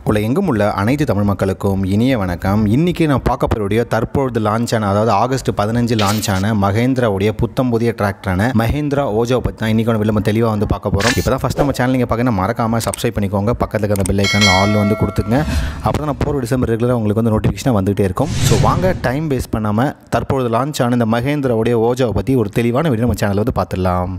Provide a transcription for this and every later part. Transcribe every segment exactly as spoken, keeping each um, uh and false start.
உலகெங்கும் உள்ள அனைத்து தமிழ் மக்களுக்கும் இனிய வணக்கம். இன்றைக்கி நான் பார்க்க போகிற தற்பொழுது லான்ச் ஆன, அதாவது ஆகஸ்ட் பதினஞ்சு லான்ச் ஆன மஹேந்திராவுடைய புத்தம் புதிய டிராக்டரான மஹேந்திரா ஓஜோவை பற்றி தான் இன்றைக்கி நம்ம தெளிவாக வந்து பார்க்க போகிறோம். இப்போ தான் ஃபஸ்ட் நம்ம சேனல் நீங்கள் பார்க்கணும், மறக்காமல் சப்ஸ்கிரைப் பண்ணிக்கோங்க. பக்கத்தில் இருக்கிற பெல் ஐக்கானில் ஆல் வந்து கொடுத்துங்க. அப்போ தான் நான் போகிற டிசம்பர் ரெகுலராக உங்களுக்கு வந்து நோட்டிஃபிகேஷனாக வந்துகிட்டே இருக்கும். ஸோ வாங்க டைம் வேஸ்ட் பண்ணாமல் தற்பொழுது லான்ச் ஆன இந்த மஹேந்திராவுடைய ஓஜோவை பற்றி ஒரு தெளிவான வீடியோ நம்ம சேனலில் வந்து பார்த்துடலாம்.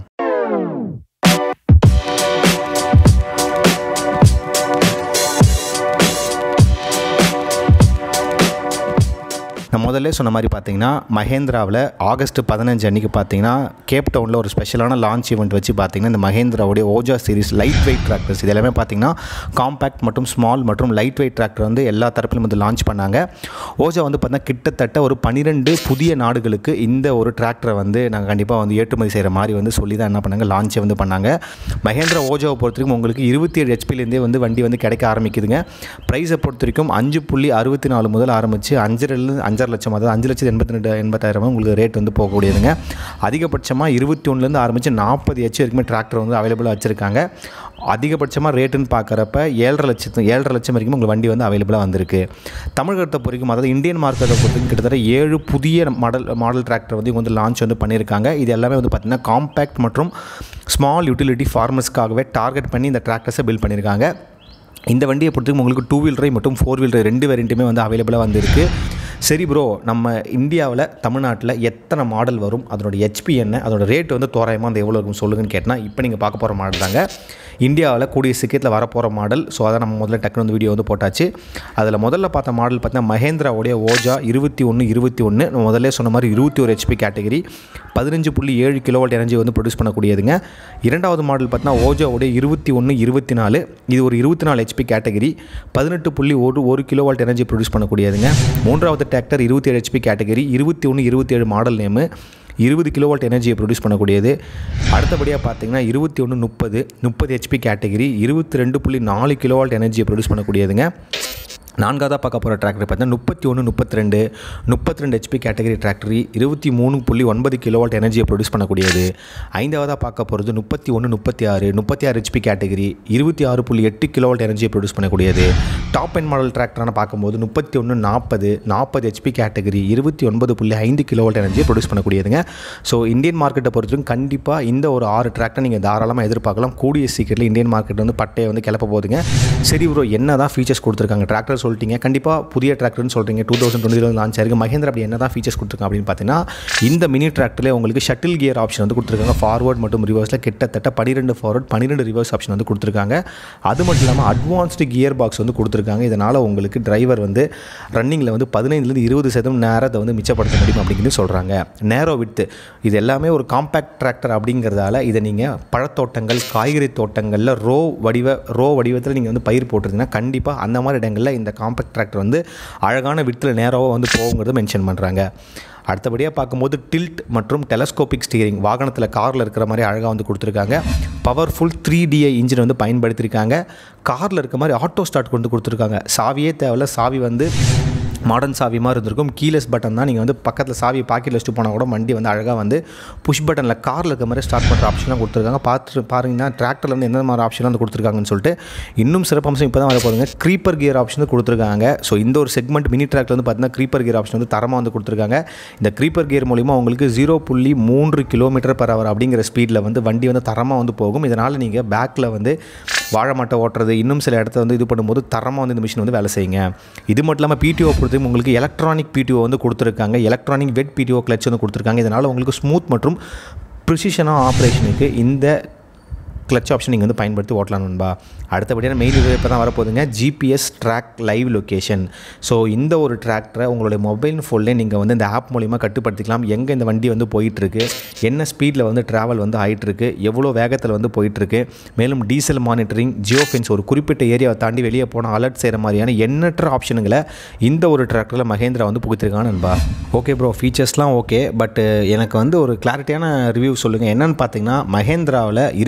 நான் முதல்ல சொன்ன மாதிரி பார்த்தீங்கன்னா மஹேந்திராவில் ஆகஸ்ட் பதினஞ்சு அன்றைக்கி பார்த்தீங்கன்னா கேப் டவுனில் ஒரு ஸ்பெஷலான லான்ச் ஈவெண்ட் வச்சு பார்த்தீங்கன்னா இந்த மஹேந்திராவுடைய Oja series light weight tractors இது எல்லாமே பார்த்தீங்கன்னா காம்பேக்ட் மற்றும் ஸ்மால் மற்றும் லைட் வெயிட் டிராக்டர் வந்து எல்லா தரப்பிலும் வந்து லான்ச் பண்ணாங்க. ஓஜா வந்து பார்த்தீங்கன்னா கிட்டத்தட்ட ஒரு பன்னிரெண்டு புதிய நாடுகளுக்கு இந்த ஒரு டிராக்டரை வந்து நாங்கள் கண்டிப்பாக வந்து ஏற்றுமதி செய்கிற மாதிரி வந்து சொல்லி தான் என்ன பண்ணாங்க, லான்ச்சை வந்து பண்ணாங்க. மஹேந்திரா ஓஜாவை பொறுத்த வரைக்கும் உங்களுக்கு இருபத்தி ஏழு ஹெச்பிலேருந்தே வந்து வண்டி வந்து கிடைக்க ஆரம்பிக்குதுங்க. ப்ரைஸை பொறுத்த வரைக்கும் அஞ்சு புள்ளி அறுபத்தி நாலு முதல் ஆரம்பித்து அஞ்சரைலேருந்து அஞ்சரை லட்சம், அதாவது அஞ்சு லட்சத்து எண்பத்தி ரெண்டு எண்பத்தாயிரம் உங்களுக்கு ரேட் வந்து போகக்கூடியதுங்க. அதிகபட்சமாக இருபத்தி ஒன்றுலேருந்து ஆரம்பித்து நாற்பது ஹெச் வரைக்கும் டிராக்டர் வந்து அவைலபிளாக வச்சுருக்காங்க. அதிகபட்சமாக ரேட்டுன்னு பார்க்குறப்ப ஏழரை லட்சத்து ஏழரை லட்சம் வரைக்கும் உங்கள் வண்டி வந்து அவைலபிளாக வந்திருக்கு. தமிழகத்தை பொறுக்கும், அதாவது இந்தியன் மார்க்கெட்டை பொறுத்தவரைக்கும் கிட்டத்தட்ட ஏழு புதிய மாடல் மாடல் டிராக்டர் வந்து இவங்க வந்து லான்ச் வந்து பண்ணியிருக்காங்க. இது எல்லாமே வந்து பார்த்திங்கன்னா காம்பேக்ட் மற்றும் ஸ்மால் யூட்டிலிட்டி ஃபார்மர்ஸ்க்காகவே டார்கெட் பண்ணி இந்த டிராக்டர்ஸை பில்ட் பண்ணியிருக்காங்க. இந்த வண்டியை பொறுத்தவரைக்கும் உங்களுக்கு டூ வீல் டிரைவ் மற்றும் ஃபோர் வீல் டிரைவ் ரெண்டு வேரியண்ட்டுமே வந்து அவைலபிளாக வந்துருக்கு. சரி ப்ரோ, நம்ம இந்தியாவில் தமிழ்நாட்டில் எத்தனை மாடல் வரும், அதனோட ஹெச்பி என்ன, அதோட ரேட் வந்து தோராயமாக அந்த எவ்வளோ இருக்கும் சொல்லுங்கன்னு கேட்டால், இப்போ நீங்கள் பார்க்க போகிற மாடல் தாங்க இந்தியாவில் கூடிய சீக்கிரத்தில் வரப்போகிற மாடல். ஸோ அதை நம்ம முதல்ல டக்குனு வந்து வீடியோ வந்து போட்டாச்சு. அதில் முதல்ல பார்த்த மாடல் பார்த்தீங்கன்னா மஹேந்திராவுடைய ஓஜா இருபத்தி ஒன்று இருபத்தி ஒன்று முதல்ல சொன்ன மாதிரி இருபத்தி ஒரு ஹெச்பி கேட்டகரி பதினஞ்சு புள்ளி ஏழு கிலோவாட் எனர்ஜி வந்து ப்ரொடியூஸ் பண்ணக்கூடியதுங்க. இரண்டாவது மாடல் பார்த்தீங்கன்னா ஓஜாவுடைய இருபத்தி ஒன்று இருபத்தி நாலு இது ஒரு இருபத்தி நாலு ஹெச்பி கேட்டகரி பதினெட்டு புள்ளி ஒரு ஒரு கிலோவாட் எனர்ஜி ப்ரொடியூஸ் பண்ணக்கூடியதுங்க. மூன்றாவது டிராக்டர் இருபத்தி ஏழு ஹெச்பி கேட்டகரி இருபத்தி ஒன்று இருபத்தி ஏழு மாடல் நேமு இருபது கிலோவாட் எனர்ஜியை ப்ரொடியூஸ் பண்ணக்கூடியது. அடுத்தபடியாக பார்த்தீங்கன்னா இருபத்தி ஒன்று முப்பது முப்பது ஹெச்பி கேட்டகரி இருபத்தி ரெண்டு புள்ளி நாலு கிலோவாட் எனர்ஜியை ப்ரொடியூஸ் பண்ணக்கூடியதுங்க. நான்காவதாக பார்க்க போகிற டிராக்டர் பார்த்தீங்கன்னா முப்பத்தி ஒன்று முப்பத்தி ரெண்டு முப்பத்தி ரெண்டு ஹெச்பி கேட்டகரி டிராக்டரி இருபத்தி மூணு புள்ளி ஒன்பது கிலோவாட் எனர்ஜியை ப்ரொடியூஸ் பண்ணக்கூடியது. ஐந்தாவதாக பார்க்க போகிறது முப்பத்தி ஒன்று முப்பத்தி ஆறு முப்பத்தி ஆறு ஹெச்பி கேட்டகரி இருபத்தி ஆறு புள்ளி எட்டு கிலோவாட் எனர்ஜியை ப்ரொடியூஸ் பண்ணக்கூடியது. டாப் எண்ட் மாடல் டிராக்டரான பார்க்கும்போது முப்பத்தி ஒன்று நாற்பது நாற்பது ஹெச்பி கேட்டகரி இருபத்தி ஒன்பது புள்ளி ஐந்து கிலோவாட் எனர்ஜியை ப்ரொடியூஸ் பண்ணக்கூடியதுங்க. ஸோ இந்தியன் மார்க்கெட்டை பொறுத்தவரைக்கும் கண்டிப்பாக இந்த ஒரு ஆறு டிராக்டர் நீங்கள் தாராளமாக எதிர்பார்க்கலாம். கூடிய சீக்கிரத்தில் இந்தியன் மார்க்கெட் வந்து பட்டையை வந்து கிளப்ப போகுதுங்க. சரி ப்ரோ, என்ன தான் ஃபீச்சர்ஸ் கொடுத்துருக்காங்க டிராக்டர் சொல்லிட்டீங்க, கண்டிப்பாக புதிய டிராக்டர்னு சொல்கிறீங்க, டூ தௌசண்ட் டுவெண்ட்டி லான்ச் ஆயிருக்கு. மஹேந்திரா அப்படி என்ன தான் ஃபீச்சர்ஸ் கொடுத்துருக்காங்க அப்படின்னு பார்த்தீங்கன்னா, இந்த மினி டிராக்டரில் உங்களுக்கு ஷட்டில் கியர் ஆப்ஷன் வந்து கொடுத்துருக்காங்க. ஃபார்வர்ட் மற்றும் ரிவர்ஸில் கிட்டத்தட்ட பன்னிரெண்டு ஃபார்வர்ட் பன்னிரெண்டு ரிவர்ஸ் ஆப்ஷன் வந்து கொடுத்துருக்காங்க. அது மட்டும் இல்லாமல் அட்வான்ஸ்டு கியர் பாக்ஸ் வந்து கொடுத்துருக்காங்க. இதனால் உங்களுக்கு டிரைவர் வந்து ரன்னிங்கில் வந்து பதினைந்துலேருந்து இருபது சதவீதம் நேரத்தை வந்து மிச்சப்படுத்த முடியும் அப்படிங்கிறது சொல்கிறாங்க. நேரோ விட்டு இது எல்லாமே ஒரு காம்பேக்ட் டிராக்டர் அப்படிங்கிறதால இதை நீங்கள் பழத்தோட்டங்கள் காய்கறி தோட்டங்களில் ரோ வடிவ ரோ வடிவத்தில் நீங்கள் வந்து பயிர் போட்டிருந்தீங்கன்னா கண்டிப்பாக அந்த மாதிரி இடங்களில் இந்த காம்பேக்ட் டிராக்டர் வந்து அழகான வித்தில் நேராக வந்து போகுங்கிறத மென்ஷன் பண்ணுறாங்க. அடுத்தபடியாக பார்க்கும்போது டில்ட் மற்றும் டெலஸ்கோபிக் ஸ்டீரிங் வாகனத்தில் காரில் இருக்கிற மாதிரி அழகாக வந்து கொடுத்துருக்காங்க. பவர்ஃபுல் த்ரீ டிஐ இன்ஜின் வந்து பயன்படுத்தியிருக்காங்க. காரில் இருக்க மாதிரி ஆட்டோ ஸ்டார்ட் கொண்டு கொடுத்துருக்காங்க. சாவியே தேவையில்ல, சாவி வந்து மாடர்ன் சாவி மாதிரி இருந்திருக்கும். கீலெஸ் பட்டன் தான், நீங்கள் வந்து பக்கத்தில் சாவி பாக்கெட்டில் வச்சுட்டு போனால் கூட வண்டி வந்து அழகாக வந்து புஷ் பட்டனில் காரில் இருக்க மாதிரி ஸ்டார்ட் பண்ணுற ஆப்ஷன்லாம் கொடுத்துருக்காங்க. பார்த்து பாருங்கன்னா டிராக்டரில் வந்து எந்த மாதிரி ஆப்ஷன்லாம் வந்து கொடுத்துருக்காங்கன்னு சொல்லிட்டு. இன்னும் சிறப்பம்சம் இப்போ தான் வர போதுங்க, க்ரீப்பர் கியர் ஆப்ஷன் கொடுத்துருக்காங்க. ஸோ இந்த ஒரு செக்மெண்ட் மினி டிராக்டர் வந்து பார்த்தீங்கன்னா க்ரீப்பர் கியர் ஆப்ஷன் வந்து தரமாக வந்து கொடுத்துருக்காங்க. இந்த க்ரீப்பர் கியர் மூலிமா உங்களுக்கு ஜீரோ புள்ளி மூன்று கிலோமீட்டர் பர் ஹவர் அப்படிங்கிற ஸ்பீடில் வந்து வண்டி வந்து தரமாக வந்து போகும். இதனால் நீங்கள் பேக்கில் வந்து வாழை மாட்டை ஓட்டுறது இன்னும் சில இடத்த வந்து இது பண்ணும்போது தரமாக வந்து இந்த மிஷின் வந்து வேலை செய்யுங்க. இது மட்டும் இல்லாமல் பிடிஓ பொறுத்து உங்களுக்கு எலக்ட்ரானிக் பிடிஓ வந்து கொடுத்துருக்காங்க. எலக்ட்ரானிக் வெட் பிடிஓ கிளச் வந்து கொடுத்துருக்காங்க. இதனால் உங்களுக்கு ஸ்மூத் மற்றும் ப்ரிசிஷனாக ஆப்ரேஷனுக்கு இந்த கிளச் ஆப்ஷன் நீங்கள் வந்து பயன்படுத்தி ஓட்டலாம் நண்பா. அடுத்தபடியான மெயின் இது இப்போ தான் வரப்போகுதுங்க, GPS track live location. So இந்த ஒரு டிராக்டரை உங்களுடைய மொபைல் ஃபோன்லேயே நீங்கள் வந்து இந்த ஆப் மூலிமா கட்டுப்படுத்திக்கலாம். எங்கே இந்த வண்டி வந்து போயிட்டுருக்கு, என்ன ஸ்பீடில் வந்து ட்ராவல் வந்து ஆகிட்டுருக்கு, எவ்வளோ வேகத்தில் வந்து போயிட்டுருக்கு, மேலும் டீசல் மானிட்டரிங், ஜியோ ஃபென்ஸ், ஒரு குறிப்பிட்ட ஏரியாவை தாண்டி வெளியே போனால் அலர்ட் செய்கிற மாதிரியான எண்ணற்ற ஆப்ஷனுங்களை இந்த ஒரு டிராக்டரில் மஹேந்திரா வந்து புகுத்திருக்காங்க நண்பா. ஓகே ப்ரோ, ஃபீச்சர்ஸ்லாம் ஓகே, பட் எனக்கு வந்து ஒரு கிளாரிட்டியான ரிவ்யூ சொல்லுங்கள். என்னென்னு பார்த்தீங்கன்னா மஹேந்திராவில் இருக்கிறதுல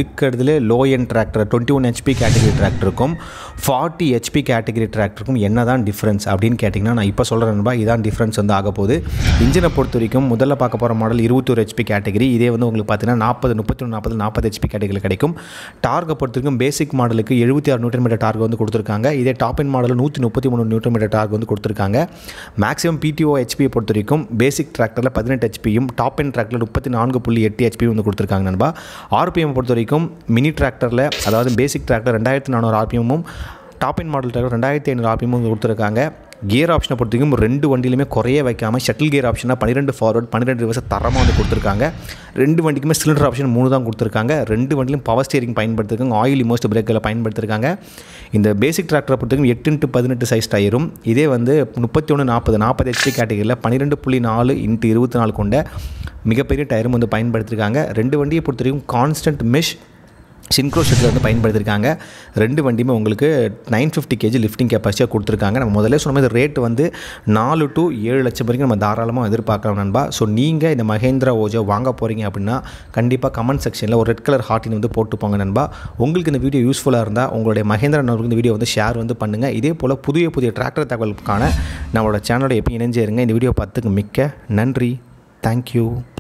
இதில் low end tractor twenty one HP category டிராக்டருக்கும் ஃபார்ட்டி ஹெச்பி கேட்டகரி டிராக்டருக்கும் என்ன தான் டிஃப்ரென்ஸ் அப்படின்னு கேட்டிங்கன்னா நான் இப்போ சொல்கிறேன் நண்பா. இதான் டிஃப்ரென்ஸ் வந்து ஆக போகுது. இன்ஜினை பொறுத்த வரைக்கும் முதல்ல பார்க்க போகிற மாடல் இருபத்தொரு ஹெச்பி கேட்டகரி. இதே வந்து உங்களுக்கு பார்த்தீங்கன்னா நாற்பது முப்பத்தி ஒன்று நாற்பது நாற்பது ஹெச்பி கேட்டகரியில் கிடைக்கும். டார்கை பொறுத்த வரைக்கும் பேசிக் மாடலுக்கு எழுபத்தி ஆறு நியூட்டன் மீட்டர் டார்க் வந்து கொடுத்துருக்காங்க. இதே டாப் எண்ட் மாடல் நூற்றி முப்பத்தி மூணு நியூட்டன் மீட்டர் டார்க் வந்து கொடுத்துருக்காங்க. மேக்ஸிமம் பிடிஓ ஹெச்பியை பொறுத்த வரைக்கும் பேசிக் டிராக்டரில் பதினெட்டு ஹெச்பியும் டாப் எண்ட் டிராக்டரில் முப்பத்தி நான்கு புள்ளி எட்டு ஹெச்பி வந்து கொடுத்துருக்காங்க நண்பா. ஆர்பிஎம் பொறுத்த வரைக்கும் மினி டிராக்டரில் அதாவது பேசிக் டிராக்டர் ரெண்டாயிரத்தி நானூறு ஆர்பிஎம்மும் டாப் எண்ட் மாடல் டிராக்டர் ரெண்டாயிரத்தி ஐநூறு ஆர்பிஎம் வந்து கொடுத்துருக்காங்க. கியர் ஆப்ஷனை பொறுத்த வரைக்கும் ரெண்டு வண்டியிலுமே குறைய வைக்காமல் ஷட்டில் கியர் ஆப்ஷனாக பன்னிரெண்டு ஃபார்வர்ட் பன்னிரெண்டு ரிவர்ஸ் தரமாக வந்து கொடுத்துருக்காங்க. ரெண்டு வண்டிக்குமே சிலிண்டர் ஆப்ஷன் மூணு தான் கொடுத்துருக்காங்க. ரெண்டு வண்டியிலும் பவர் ஸ்டியரிங் பயன்படுத்திருக்காங்க. ஆயில் இமோஸ்ட் பிரேக்கில் பயன்படுத்திருக்காங்க. இந்த பேசிக் டிராக்டரை பொறுத்த வரைக்கும் எட்டு இன்ட்டு பதினெட்டு சைஸ் டயரும், இதே வந்து முப்பத்தி ஒன்று நாற்பது நாற்பது ஹெச்பி கேட்டகரியில் பன்னிரெண்டு புள்ளி நாலு இன்ட்டு இருபத்தி நாலு கொண்ட மிகப்பெரிய டயரும் வந்து பயன்படுத்தியிருக்காங்க. ரெண்டு வண்டியை பொறுத்த வரைக்கும் கான்ஸ்டன்ட் மெஷ் சின்க்ரோ ஷெட்டில் வந்து பயன்படுத்தியிருக்காங்க. ரெண்டு வண்டியுமே உங்களுக்கு நைன் ஃபிஃப்டி கேஜி லிஃப்டிங் கெப்பாசிட்டியாக கொடுத்துருக்காங்க. நம்ம முதல்ல சொன்ன மாதிரி ரேட் வந்து நாலு டு ஏழு லட்சம் வரைக்கும் நம்ம தாராளமாக எதிர்பார்க்கலாம் நண்பா. ஸோ நீங்கள் இந்த மஹேந்திரா ஓஜோ வாங்க போகிறீங்க அப்படின்னா கண்டிப்பாக கமெண்ட் செக்ஷனில் ஒரு ரெட் கலர் ஹார்ட்டின் வந்து போட்டு போங்க நண்பா. உங்களுக்கு இந்த வீடியோ யூஸ்ஃபுல்லாக இருந்தால் உங்களுடைய மஹேந்திரா நண்பர்களுக்கு இந்த வீடியோ வந்து ஷேர் வந்து பண்ணுங்கள். இதே போல் புதிய புதிய டிராக்டர் தகவலுக்கான நம்மளோட சேனலோட எப்போ இணைஞ்சே இருங்க. இந்த வீடியோ பார்த்துக்கு மிக்க நன்றி. தேங்க்யூ.